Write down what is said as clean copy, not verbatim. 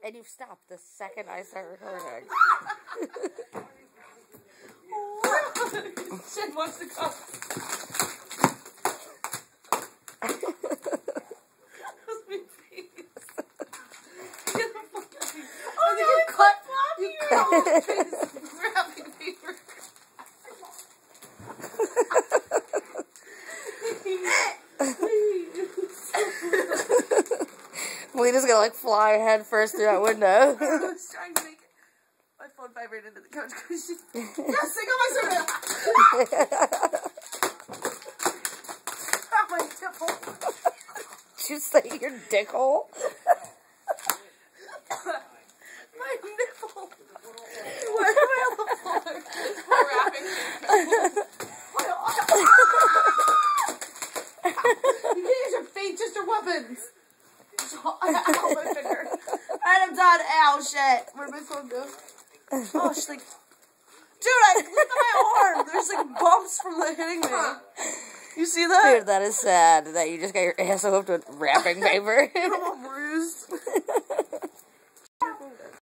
And you stopped the second I start recording. Shit wants to come. Melina's gonna like fly head first through that window. I was trying to make my phone vibrate into the couch cushion. Yes, I got my soda. Got my nipple. Did you say your dick hole? My nipple. Why am I on the floor? We're wrapping. You can use your feet, just your weapons. Ow, my finger. Alright, I'm done. Ow, shit. Where did my phone go? Oh, she's like, dude, look at my arm. There's like bumps from the hitting me. You see that? Dude, that is sad that you just got your ass whooped with wrapping paper.